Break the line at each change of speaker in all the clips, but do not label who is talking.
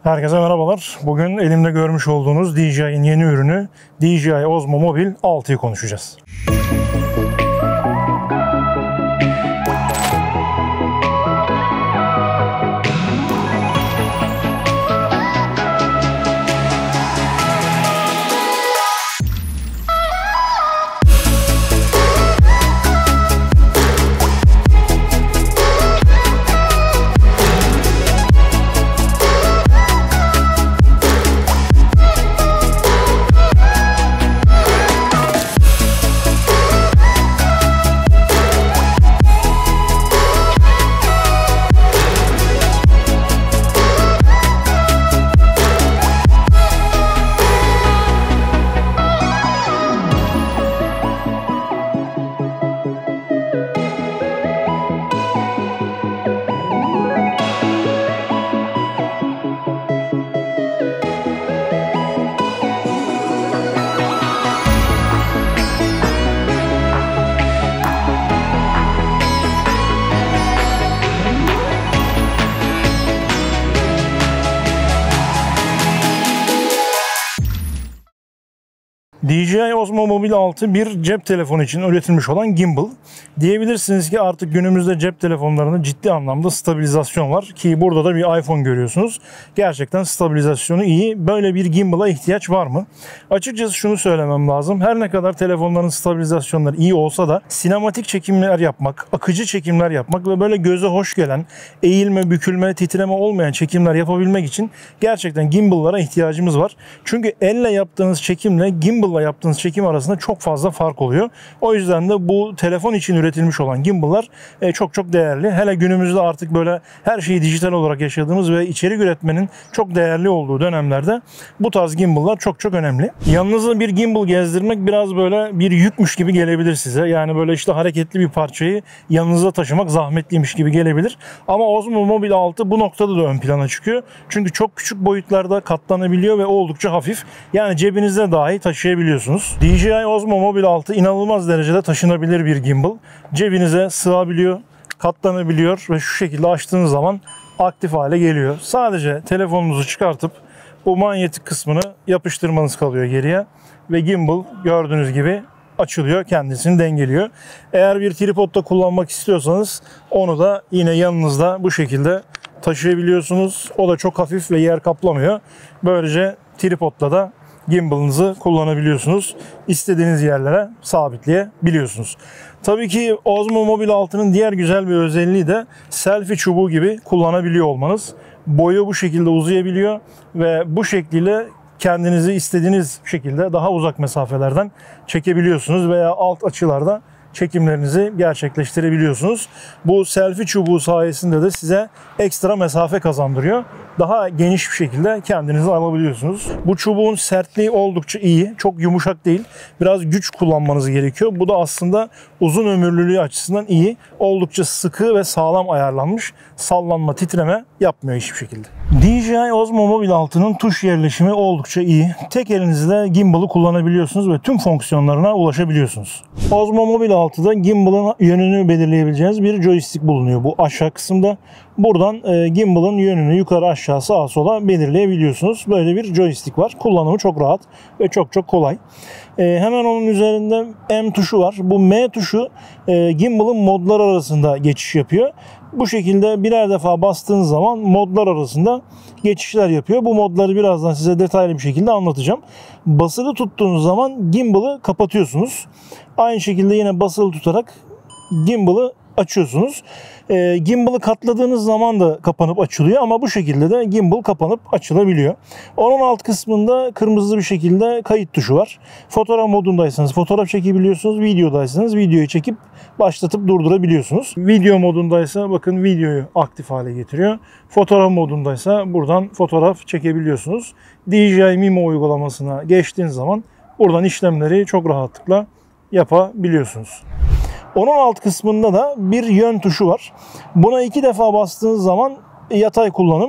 Herkese merhabalar. Bugün elimde görmüş olduğunuz DJI'nin yeni ürünü DJI Osmo Mobile 6'yı konuşacağız. DJI Osmo Mobile 6 bir cep telefonu için üretilmiş olan gimbal. Diyebilirsiniz ki artık günümüzde cep telefonlarında ciddi anlamda stabilizasyon var ki burada da bir iPhone görüyorsunuz. Gerçekten stabilizasyonu iyi. Böyle bir gimbal'a ihtiyaç var mı? Açıkçası şunu söylemem lazım. Her ne kadar telefonların stabilizasyonları iyi olsa da sinematik çekimler yapmak, akıcı çekimler yapmak ve böyle göze hoş gelen eğilme, bükülme, titreme olmayan çekimler yapabilmek için gerçekten gimbal'lara ihtiyacımız var. Çünkü elle yaptığınız çekimle gimbal yaptığınız çekim arasında çok fazla fark oluyor. O yüzden de bu telefon için üretilmiş olan gimbal'lar çok değerli. Hele günümüzde artık böyle her şeyi dijital olarak yaşadığımız ve içerik üretmenin çok değerli olduğu dönemlerde bu tarz gimbal'lar çok önemli. Yanınızda bir gimbal gezdirmek biraz böyle bir yükmüş gibi gelebilir size. Yani böyle işte hareketli bir parçayı yanınızda taşımak zahmetliymiş gibi gelebilir. Ama Osmo Mobile 6 bu noktada da ön plana çıkıyor. Çünkü çok küçük boyutlarda katlanabiliyor ve oldukça hafif. Yani cebinizde dahi taşıyabiliyorsunuz. DJI Osmo Mobile 6 inanılmaz derecede taşınabilir bir gimbal. Cebinize sığabiliyor, katlanabiliyor ve şu şekilde açtığınız zaman aktif hale geliyor. Sadece telefonunuzu çıkartıp bu manyetik kısmını yapıştırmanız kalıyor geriye ve gimbal gördüğünüz gibi açılıyor, kendisini dengeliyor. Eğer bir tripodda kullanmak istiyorsanız onu da yine yanınızda bu şekilde taşıyabiliyorsunuz. O da çok hafif ve yer kaplamıyor. Böylece tripodla da gimbal'ınızı kullanabiliyorsunuz. İstediğiniz yerlere sabitleyebiliyorsunuz. Tabii ki Osmo Mobile 6'nın diğer güzel bir özelliği de selfie çubuğu gibi kullanabiliyor olmanız. Boyu bu şekilde uzayabiliyor ve bu şekliyle kendinizi istediğiniz şekilde daha uzak mesafelerden çekebiliyorsunuz veya alt açılarda çekimlerinizi gerçekleştirebiliyorsunuz. Bu selfie çubuğu sayesinde de size ekstra mesafe kazandırıyor. Daha geniş bir şekilde kendinizi alabiliyorsunuz. Bu çubuğun sertliği oldukça iyi. Çok yumuşak değil. Biraz güç kullanmanız gerekiyor. Bu da aslında uzun ömürlülüğü açısından iyi. Oldukça sıkı ve sağlam ayarlanmış. Sallanma, titreme yapmıyor hiçbir şekilde. DJI Osmo Mobile 6'nın tuş yerleşimi oldukça iyi. Tek elinizle gimbal'ı kullanabiliyorsunuz ve tüm fonksiyonlarına ulaşabiliyorsunuz. Osmo Mobile 6'da gimbal'ın yönünü belirleyebileceğiniz bir joystick bulunuyor bu aşağı kısımda. Buradan gimbal'ın yönünü yukarı aşağı sağa sola belirleyebiliyorsunuz. Böyle bir joystick var. Kullanımı çok rahat ve çok kolay. Hemen onun üzerinde M tuşu var. Bu M tuşu gimbal'ın modlar arasında geçiş yapıyor. Bu şekilde birer defa bastığınız zaman modlar arasında geçişler yapıyor. Bu modları birazdan size detaylı bir şekilde anlatacağım. Basılı tuttuğunuz zaman gimbal'ı kapatıyorsunuz. Aynı şekilde yine basılı tutarak gimbal'ı açıyorsunuz. Gimbal'ı katladığınız zaman da kapanıp açılıyor ama bu şekilde de gimbal kapanıp açılabiliyor. Onun alt kısmında kırmızı bir şekilde kayıt tuşu var. Fotoğraf modundaysanız fotoğraf çekebiliyorsunuz. Videodaysanız videoyu çekip başlatıp durdurabiliyorsunuz. Video modundaysa bakın videoyu aktif hale getiriyor. Fotoğraf modundaysa buradan fotoğraf çekebiliyorsunuz. DJI Mimo uygulamasına geçtiğiniz zaman buradan işlemleri çok rahatlıkla yapabiliyorsunuz. Onun alt kısmında da bir yön tuşu var. Buna 2 defa bastığınız zaman yatay kullanım,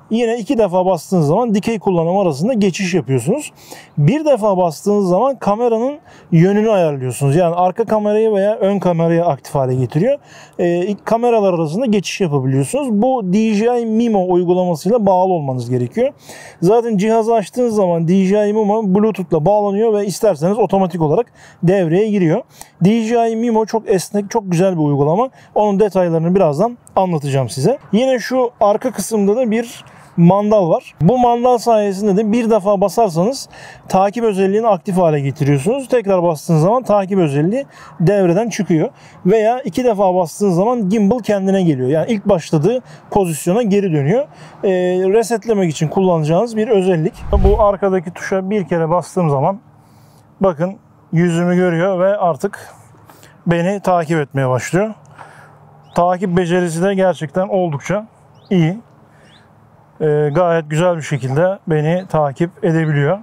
Yine 2 defa bastığınız zaman dikey kullanım arasında geçiş yapıyorsunuz. Bir defa bastığınız zaman kameranın yönünü ayarlıyorsunuz. Yani arka kamerayı veya ön kamerayı aktif hale getiriyor. Kameralar arasında geçiş yapabiliyorsunuz. Bu DJI Mimo uygulamasıyla bağlı olmanız gerekiyor. Zaten cihazı açtığınız zaman DJI Mimo Bluetooth'la bağlanıyor ve isterseniz otomatik olarak devreye giriyor. DJI Mimo çok esnek, çok güzel bir uygulama. Onun detaylarını birazdan anlatacağım size. Yine şu arka kısımda da bir mandal var. Bu mandal sayesinde de bir defa basarsanız takip özelliğini aktif hale getiriyorsunuz. Tekrar bastığınız zaman takip özelliği devreden çıkıyor. Veya 2 defa bastığınız zaman gimbal kendine geliyor. Yani ilk başladığı pozisyona geri dönüyor. Resetlemek için kullanacağınız bir özellik. Bu arkadaki tuşa bir kere bastığım zaman bakın yüzümü görüyor ve artık beni takip etmeye başlıyor. Takip becerisi de gerçekten oldukça iyi. Gayet güzel bir şekilde beni takip edebiliyor.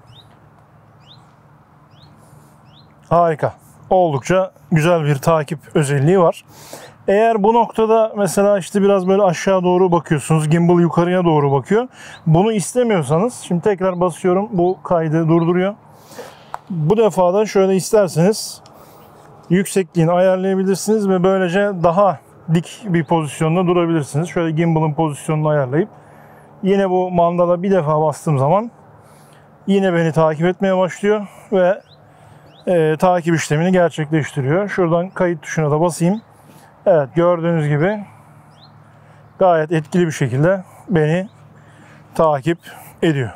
Harika. Oldukça güzel bir takip özelliği var. Eğer bu noktada mesela işte biraz böyle aşağı doğru bakıyorsunuz, gimbal yukarıya doğru bakıyor. Bunu istemiyorsanız şimdi tekrar basıyorum. Bu kaydı durduruyor. Bu defa da şöyle isterseniz yüksekliğini ayarlayabilirsiniz ve böylece daha dik bir pozisyonda durabilirsiniz. Şöyle gimbal'ın pozisyonunu ayarlayıp yine bu mandala bir defa bastığım zaman yine beni takip etmeye başlıyor ve takip işlemini gerçekleştiriyor. Şuradan kayıt tuşuna da basayım. Evet, gördüğünüz gibi gayet etkili bir şekilde beni takip ediyor.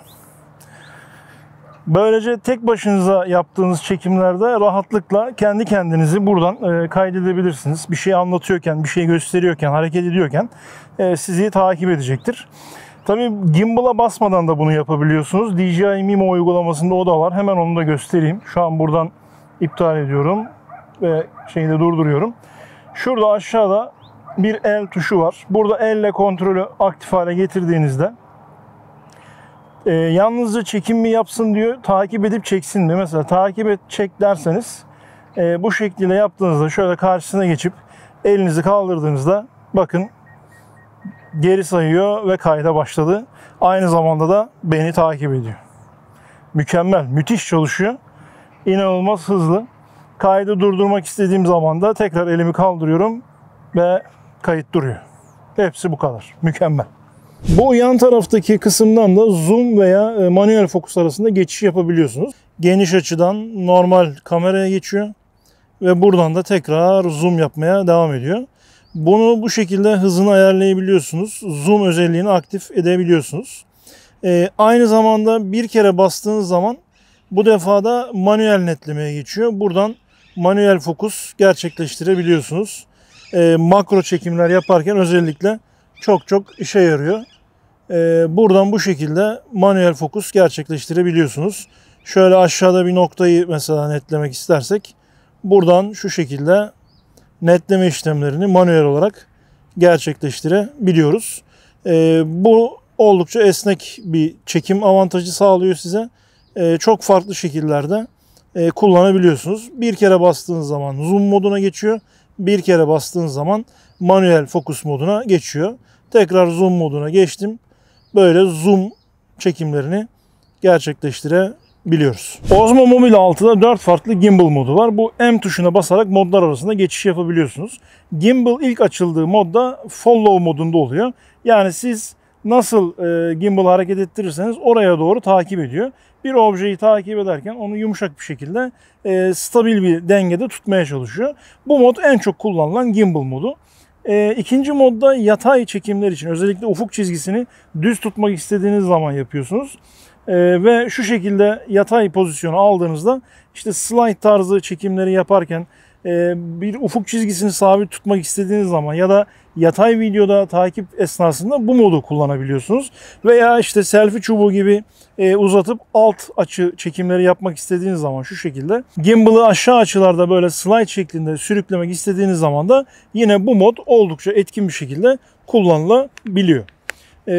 Böylece tek başınıza yaptığınız çekimlerde rahatlıkla kendi kendinizi buradan kaydedebilirsiniz. Bir şey anlatıyorken, bir şey gösteriyorken, hareket ediyorken sizi takip edecektir. Tabii gimbal'a basmadan da bunu yapabiliyorsunuz. DJI Mimo uygulamasında o da var. Hemen onu da göstereyim. Şu an buradan iptal ediyorum ve şeyi de durduruyorum. Şurada aşağıda bir el tuşu var. Burada elle kontrolü aktif hale getirdiğinizde yalnızca çekim mi yapsın diyor, takip edip çeksin mi? Mesela takip et çek derseniz bu şekilde yaptığınızda şöyle karşısına geçip elinizi kaldırdığınızda bakın geri sayıyor ve kayda başladı. Aynı zamanda da beni takip ediyor. Mükemmel, müthiş çalışıyor. İnanılmaz hızlı. Kaydı durdurmak istediğim zaman da tekrar elimi kaldırıyorum ve kayıt duruyor. Hepsi bu kadar. Mükemmel. Bu yan taraftaki kısımdan da zoom veya manuel fokus arasında geçiş yapabiliyorsunuz. Geniş açıdan normal kameraya geçiyor ve buradan da tekrar zoom yapmaya devam ediyor. Bunu bu şekilde hızını ayarlayabiliyorsunuz. Zoom özelliğini aktif edebiliyorsunuz. Aynı zamanda bir kere bastığınız zaman bu defa da manuel netlemeye geçiyor. Buradan manuel fokus gerçekleştirebiliyorsunuz. Makro çekimler yaparken özellikle çok işe yarıyor. Buradan bu şekilde manuel fokus gerçekleştirebiliyorsunuz. Şöyle aşağıda bir noktayı mesela netlemek istersek buradan şu şekilde netleme işlemlerini manuel olarak gerçekleştirebiliyoruz. Bu oldukça esnek bir çekim avantajı sağlıyor size. Çok farklı şekillerde kullanabiliyorsunuz. Bir kere bastığınız zaman zoom moduna geçiyor. Bir kere bastığınız zaman manuel fokus moduna geçiyor. Tekrar zoom moduna geçtim. Böyle zoom çekimlerini gerçekleştirebiliyoruz. Osmo Mobile 6'da 4 farklı gimbal modu var. Bu M tuşuna basarak modlar arasında geçiş yapabiliyorsunuz. Gimbal ilk açıldığı modda follow modunda oluyor. Yani siz nasıl gimbal hareket ettirirseniz oraya doğru takip ediyor. Bir objeyi takip ederken onu yumuşak bir şekilde stabil bir dengede tutmaya çalışıyor. Bu mod en çok kullanılan gimbal modu. İkinci modda yatay çekimler için özellikle ufuk çizgisini düz tutmak istediğiniz zaman yapıyorsunuz. Ve şu şekilde yatay pozisyonu aldığınızda işte slide tarzı çekimleri yaparken bir ufuk çizgisini sabit tutmak istediğiniz zaman ya da yatay videoda takip esnasında bu modu kullanabiliyorsunuz. Veya işte selfie çubuğu gibi uzatıp alt açı çekimleri yapmak istediğiniz zaman şu şekilde gimbal'ı aşağı açılarda böyle slide şeklinde sürüklemek istediğiniz zaman da yine bu mod oldukça etkin bir şekilde kullanılabiliyor.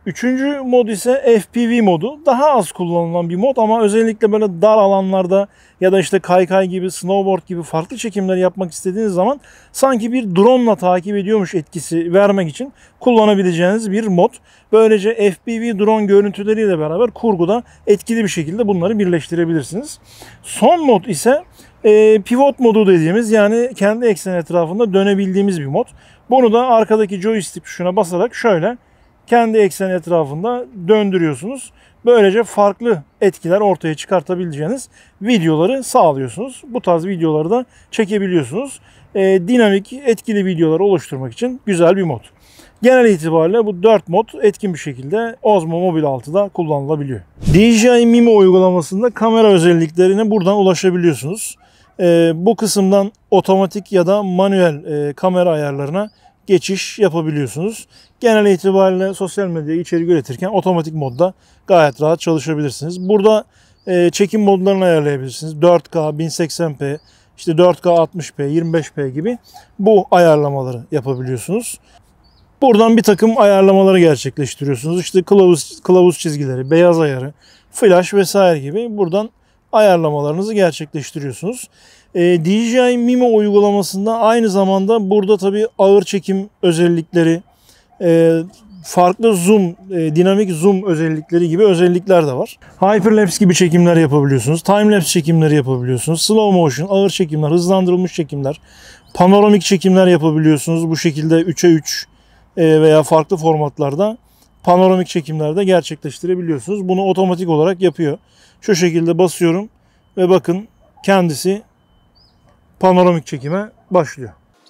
Üçüncü mod ise FPV modu. Daha az kullanılan bir mod ama özellikle böyle dar alanlarda ya da işte kaykay gibi, snowboard gibi farklı çekimler yapmak istediğiniz zaman sanki bir drone'la takip ediyormuş etkisi vermek için kullanabileceğiniz bir mod. Böylece FPV drone görüntüleriyle beraber kurguda etkili bir şekilde bunları birleştirebilirsiniz. Son mod ise pivot modu dediğimiz, yani kendi ekseni etrafında dönebildiğimiz bir mod. Bunu da arkadaki joystick tuşuna basarak şöyle kendi ekseni etrafında döndürüyorsunuz. Böylece farklı etkiler ortaya çıkartabileceğiniz videoları sağlıyorsunuz. Bu tarz videoları da çekebiliyorsunuz. Dinamik, etkili videolar oluşturmak için güzel bir mod. Genel itibariyle bu 4 mod etkin bir şekilde Osmo Mobile 6'da kullanılabiliyor. DJI Mimo uygulamasında kamera özelliklerine buradan ulaşabiliyorsunuz. Bu kısımdan otomatik ya da manuel kamera ayarlarına geçiş yapabiliyorsunuz. Genel itibariyle sosyal medyaya içerik üretirken otomatik modda gayet rahat çalışabilirsiniz. Burada çekim modlarını ayarlayabilirsiniz. 4K, 1080p, işte 4K 60p, 25p gibi bu ayarlamaları yapabiliyorsunuz. Buradan bir takım ayarlamaları gerçekleştiriyorsunuz. İşte kılavuz çizgileri, beyaz ayarı, flash vesaire gibi buradan ayarlamalarınızı gerçekleştiriyorsunuz. DJI Mimo uygulamasında aynı zamanda burada tabii ağır çekim özellikleri, farklı zoom, dinamik zoom özellikleri gibi özellikler de var. Hyperlapse gibi çekimler yapabiliyorsunuz. Timelapse çekimleri yapabiliyorsunuz. Slow motion, ağır çekimler, hızlandırılmış çekimler, panoramik çekimler yapabiliyorsunuz. Bu şekilde 3'e 3 veya farklı formatlarda panoramik çekimlerde gerçekleştirebiliyorsunuz. Bunu otomatik olarak yapıyor. Şu şekilde basıyorum ve bakın kendisi panoramik çekime başlıyor.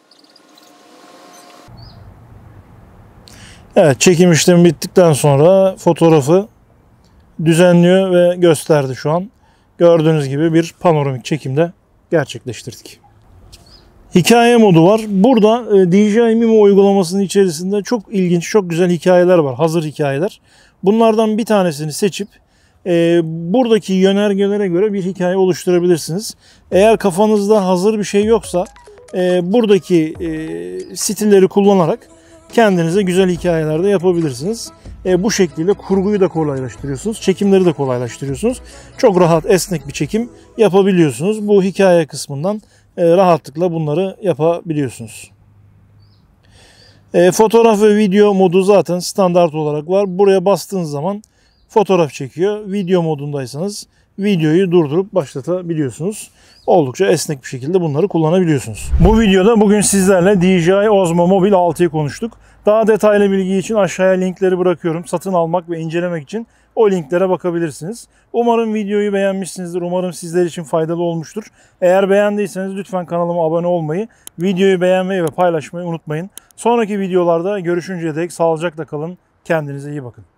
Evet, çekim işlemi bittikten sonra fotoğrafı düzenliyor ve gösterdi şu an. Gördüğünüz gibi bir panoramik çekimde gerçekleştirdik. Hikaye modu var. Burada DJI Mimo uygulamasının içerisinde çok ilginç, çok güzel hikayeler var. Hazır hikayeler. Bunlardan bir tanesini seçip buradaki yönergelere göre bir hikaye oluşturabilirsiniz. Eğer kafanızda hazır bir şey yoksa buradaki stilleri kullanarak kendinize güzel hikayeler de yapabilirsiniz. Bu şekilde kurguyu da kolaylaştırıyorsunuz. Çekimleri de kolaylaştırıyorsunuz. Çok rahat, esnek bir çekim yapabiliyorsunuz. Bu hikaye kısmından rahatlıkla bunları yapabiliyorsunuz. Fotoğraf ve video modu zaten standart olarak var. Buraya bastığınız zaman fotoğraf çekiyor. Video modundaysanız videoyu durdurup başlatabiliyorsunuz. Oldukça esnek bir şekilde bunları kullanabiliyorsunuz. Bu videoda bugün sizlerle DJI Osmo Mobile 6'yı konuştuk. Daha detaylı bilgi için aşağıya linkleri bırakıyorum. Satın almak ve incelemek için o linklere bakabilirsiniz. Umarım videoyu beğenmişsinizdir. Umarım sizler için faydalı olmuştur. Eğer beğendiyseniz lütfen kanalıma abone olmayı, videoyu beğenmeyi ve paylaşmayı unutmayın. Sonraki videolarda görüşünceye dek sağlıcakla kalın. Kendinize iyi bakın.